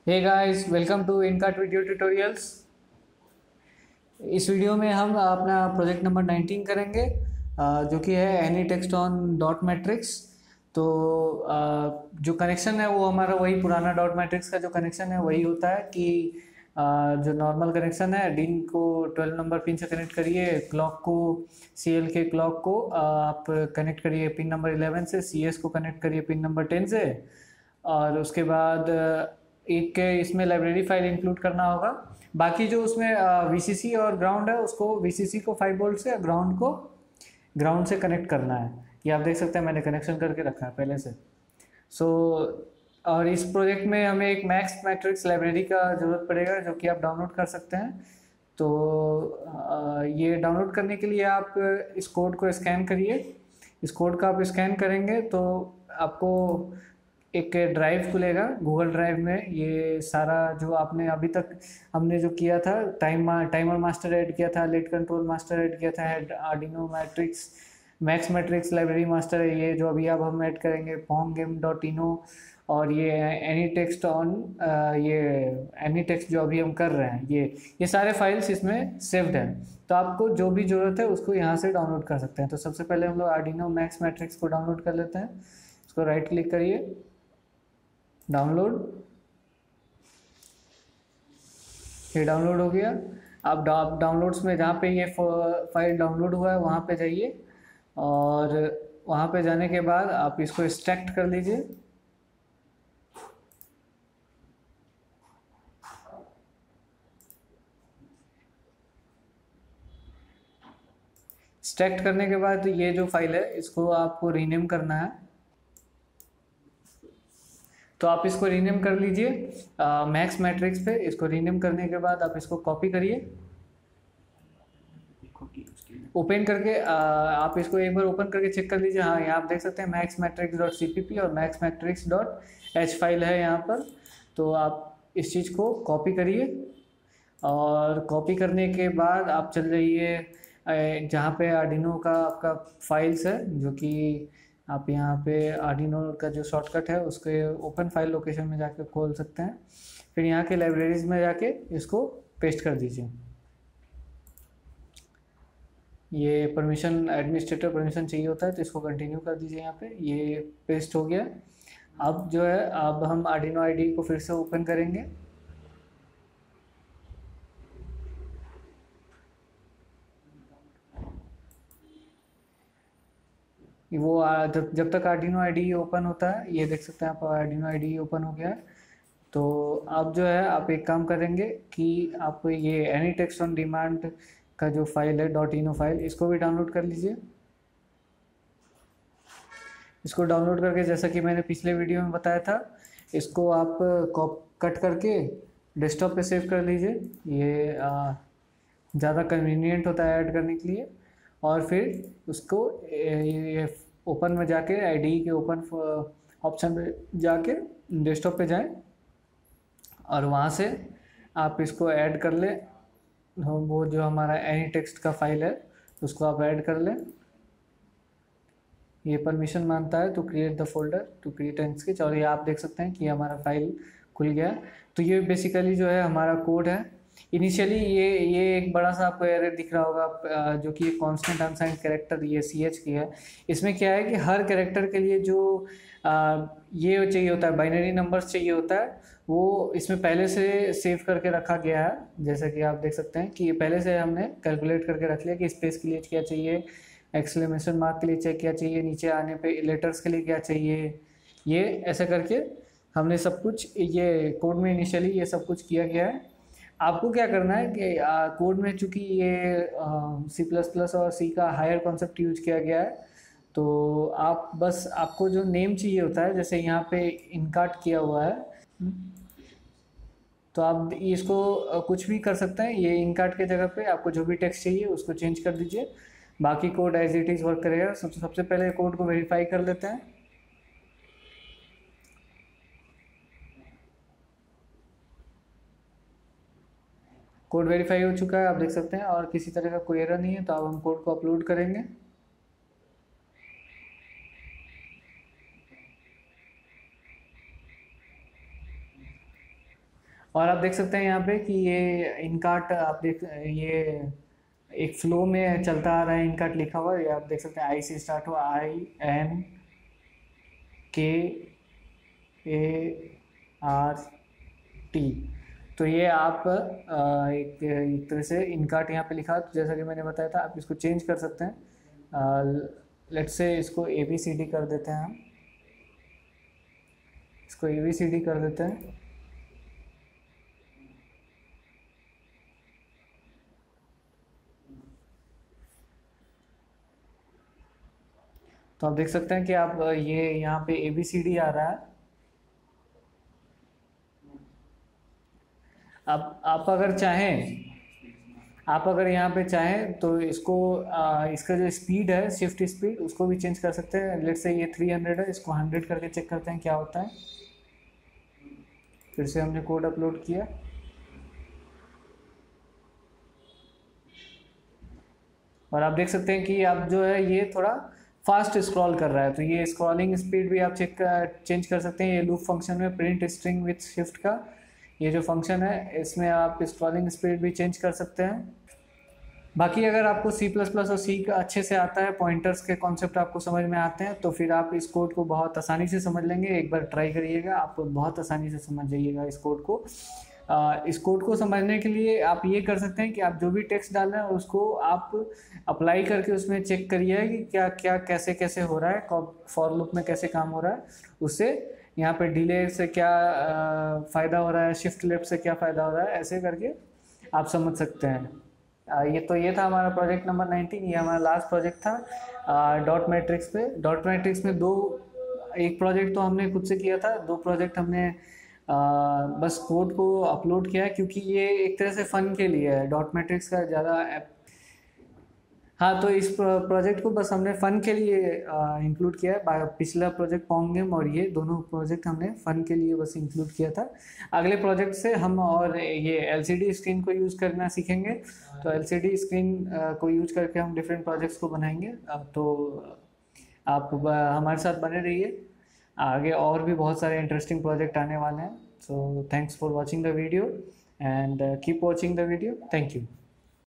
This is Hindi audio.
हे गाइस, वेलकम टू इनकाट वीडियो ट्यूटोरियल्स। इस वीडियो में हम अपना प्रोजेक्ट नंबर 19 करेंगे, जो कि है any text on dot matrix. तो जो कनेक्शन है वो हमारा वही पुराना डॉट मैट्रिक्स का जो कनेक्शन है वही होता है कि जो नॉर्मल कनेक्शन है, डिन को 12 नंबर पिन से कनेक्ट करिए, क्लॉक को सीएल के क्लॉक को आप कनेक्ट करिए पिन नंबर 11 से, सीएस को कनेक्ट करिए पिन नंबर 10 से। और उसके बाद एक इसमें लाइब्रेरी फाइल इंक्लूड करना होगा। बाकी जो उसमें वीसीसी और ग्राउंड है, उसको वीसीसी को 5 वोल्ट से, ग्राउंड को ग्राउंड से कनेक्ट करना है। ये आप देख सकते हैं, मैंने कनेक्शन करके रखा है पहले से। सो और इस प्रोजेक्ट में हमें एक मैक्स मैट्रिक्स लाइब्रेरी का ज़रूरत पड़ेगा, जो कि आप डाउनलोड कर सकते हैं। तो ये डाउनलोड करने के लिए आप इस कोड को स्कैन करिए। इस कोड का आप स्कैन करेंगे तो आपको एक ड्राइव खुलेगा गूगल ड्राइव में। ये सारा जो आपने अभी तक हमने जो किया था, टाइमर मास्टर ऐड किया था, लेट कंट्रोल मास्टर ऐड किया था, Arduino matrix max matrix library master है ये जो अभी अब हम ऐड करेंगे, pongame.ino। और ये एनी टेक्स्ट ऑन ये एनी टेक्स्ट जो अभी हम कर रहे हैं, ये सारे फाइल्स इसमें सेव्ड हैं। तो आपको जो भी ज़रूरत है उसको यहाँ से डाउनलोड कर सकते हैं। तो सबसे पहले हम लोग आर्डिनो मैक्स मैट्रिक्स को डाउनलोड कर लेते हैं। इसको राइट क्लिक करिए, डाउनलोड। ये डाउनलोड हो गया। आप डाउनलोड्स में जहाँ पे ये फाइल डाउनलोड हुआ है वहाँ पे जाइए, और वहाँ पे जाने के बाद आप इसको एक्सट्रैक्ट कर लीजिए। एक्सट्रैक्ट करने के बाद ये जो फाइल है इसको आपको रीनेम करना है। तो आप इसको रीनेम कर लीजिए मैक्स मैट्रिक्स पे। इसको रीनेम करने के बाद आप इसको कॉपी करिए, ओपन करके आप इसको एक बार ओपन करके चेक कर लीजिए। हाँ, यहाँ आप देख सकते हैं मैक्स मैट्रिक्स डॉट cpp और max matrix dot h file है यहाँ पर। तो आप इस चीज़ को कॉपी करिए, और कॉपी करने के बाद आप चल जाइए जहाँ पे आर्डिनो का आपका फाइल्स है, जो कि आप यहाँ पे आर्डिनो का जो शॉर्टकट है उसके ओपन फाइल लोकेशन में जाके खोल सकते हैं। फिर यहाँ के लाइब्रेरीज में जाके इसको पेस्ट कर दीजिए। ये परमिशन एडमिनिस्ट्रेटर परमिशन चाहिए होता है, तो इसको कंटिन्यू कर दीजिए। यहाँ पे ये पेस्ट हो गया। अब जो है, अब हम आर्डिनो आईडी को फिर से ओपन करेंगे। वो जब तक आर्डिनो आईडी ओपन होता है, ये देख सकते हैं आप, आर्डिनो आईडी ओपन हो गया है। तो अब जो है आप एक काम करेंगे कि आप ये एनी टेक्स्ट ऑन डिमांड का जो फाइल है .ino फाइल, इसको भी डाउनलोड कर लीजिए। इसको डाउनलोड करके, जैसा कि मैंने पिछले वीडियो में बताया था, इसको आप कट करके डेस्कटॉप पे सेव कर लीजिए। ये ज़्यादा कन्वीनियंट होता है ऐड करने के लिए। और फिर उसको ये ओपन में जाके आईडी के ओपन ऑप्शन पे जाके डेस्कटॉप पे जाएं, और वहाँ से आप इसको ऐड कर लें। वो जो हमारा एनी टेक्स्ट का फाइल है उसको आप ऐड कर लें। ये परमिशन मांगता है to create the folder, to create an sketch, और ये आप देख सकते हैं कि हमारा फाइल खुल गया। तो ये बेसिकली जो है हमारा कोड है। इनिशियली ये एक बड़ा सा आपको एरर दिख रहा होगा, जो कि एक कांस्टेंट अनसाइंड कैरेक्टर ये CH की है। इसमें क्या है कि हर कैरेक्टर के लिए जो ये चाहिए होता है, बाइनरी नंबर्स चाहिए होता है, वो इसमें पहले से सेव करके रखा गया है। जैसा कि आप देख सकते हैं कि पहले से हमने कैलकुलेट करके रख लिया कि स्पेस के लिए क्या चाहिए, एक्सक्लेमेशन मार्क के लिए क्या चाहिए, नीचे आने पे लेटर्स के लिए क्या चाहिए। ये ऐसा करके हमने सब कुछ ये कोड में इनिशियली ये सब कुछ किया गया है। आपको क्या करना है कि कोड में चूँकि ये C++ और C का हायर कॉन्सेप्ट यूज किया गया है, तो आप बस आपको जो नेम चाहिए होता है, जैसे यहाँ पे इनकाट किया हुआ है, तो आप इसको कुछ भी कर सकते हैं। ये इनकाट के जगह पे आपको जो भी टेक्स्ट चाहिए उसको चेंज कर दीजिए। बाकी code as it is work करेगा। सबसे पहले कोड को वेरीफाई कर लेते हैं। कोड वेरीफाई हो चुका है, आप देख सकते हैं, और किसी तरह का कोई एरर नहीं है। तो अब हम कोड को अपलोड करेंगे। और आप देख सकते हैं यहाँ पे कि ये इनकाट आप देख, ये एक फ्लो में चलता आ रहा है, इनकाट लिखा हुआ, ये आप देख सकते हैं आई से स्टार्ट हुआ, INKART। तो ये आप एक तरह से इनकाट यहाँ पे लिखा, तो जैसा कि मैंने बताया था आप इसको चेंज कर सकते हैं। लेट्स से इसको ABCD कर देते हैं, हम इसको ABCD कर देते हैं। तो आप देख सकते हैं कि आप ये यहाँ पे ABCD आ रहा है। आप अगर चाहें, आप अगर यहाँ पे चाहें तो इसको इसका जो स्पीड है, शिफ्ट स्पीड, उसको भी चेंज कर सकते हैं। लेट्स से ये 300 है, इसको 100 करके चेक करते हैं क्या होता है। फिर से हमने कोड अपलोड किया, और आप देख सकते हैं कि आप जो है ये थोड़ा फास्ट स्क्रॉल कर रहा है। तो ये स्क्रॉलिंग स्पीड भी आप चेंज कर सकते हैं। ये लूप फंक्शन में प्रिंट स्ट्रिंग विथ शिफ्ट का ये जो फंक्शन है, इसमें आप स्क्रॉलिंग स्पीड भी चेंज कर सकते हैं। बाकी अगर आपको C++ और C का अच्छे से आता है, पॉइंटर्स के कॉन्सेप्ट आपको समझ में आते हैं, तो फिर आप इस कोड को बहुत आसानी से समझ लेंगे। एक बार ट्राई करिएगा, आप बहुत आसानी से समझ जाइएगा इस कोड को। इस कोड को समझने के लिए आप ये कर सकते हैं कि आप जो भी टेक्स्ट डाल रहे हैं उसको आप अप्लाई करके उसमें चेक करिए कि क्या क्या कैसे कैसे हो रहा है, फॉर लूप में कैसे काम हो रहा है। उससे यहाँ पे डिले से क्या फ़ायदा हो रहा है, शिफ्ट लेफ्ट से क्या फ़ायदा हो रहा है, ऐसे करके आप समझ सकते हैं। ये था हमारा प्रोजेक्ट नंबर 19। ये हमारा लास्ट प्रोजेक्ट था डॉट मैट्रिक्स पे। डॉट मैट्रिक्स में एक प्रोजेक्ट तो हमने खुद से किया था, 2 प्रोजेक्ट हमने बस कोड को अपलोड किया है, क्योंकि ये एक तरह से फ़न के लिए है। डॉट मैट्रिक्स का ज़्यादा हाँ, तो इस प्रोजेक्ट को बस हमने फ़न के लिए इंक्लूड किया है। पिछला प्रोजेक्ट पॉन्गेम और ये दोनों प्रोजेक्ट हमने फ़न के लिए बस इंक्लूड किया था। अगले प्रोजेक्ट से हम और ये LCD स्क्रीन को यूज़ करना सीखेंगे। तो LCD स्क्रीन को यूज करके हम डिफरेंट प्रोजेक्ट्स को बनाएंगे। तो आप हमारे साथ बने रहिए, आगे और भी बहुत सारे इंटरेस्टिंग प्रोजेक्ट आने वाले हैं। So thanks for watching the video and keep watching the video. Thank you.